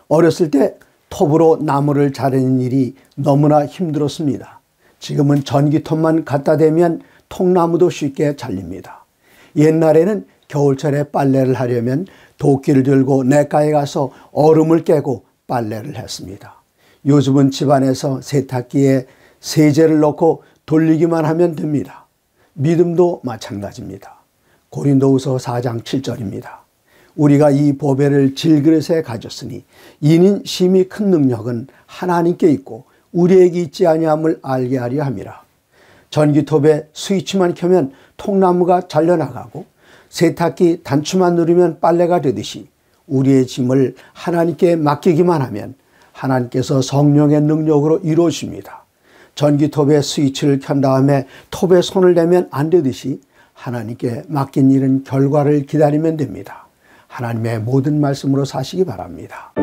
어렸을 때 톱으로 나무를 자르는 일이 너무나 힘들었습니다. 지금은 전기톱만 갖다 대면 통나무도 쉽게 잘립니다. 옛날에는 겨울철에 빨래를 하려면 도끼를 들고 냇가에 가서 얼음을 깨고 빨래를 했습니다. 요즘은 집안에서 세탁기에 세제를 넣고 돌리기만 하면 됩니다. 믿음도 마찬가지입니다. 고린도후서 4장 7절입니다. 우리가 이 보배를 질그릇에 가졌으니 이는 심히 큰 능력은 하나님께 있고 우리에게 있지 아니함을 알게 하려 함이라. 전기톱에 스위치만 켜면 통나무가 잘려나가고 세탁기 단추만 누르면 빨래가 되듯이 우리의 짐을 하나님께 맡기기만 하면 하나님께서 성령의 능력으로 이루어집니다. 전기톱에 스위치를 켠 다음에 톱에 손을 대면 안 되듯이 하나님께 맡긴 일은 결과를 기다리면 됩니다. 하나님의 모든 말씀으로 사시기 바랍니다.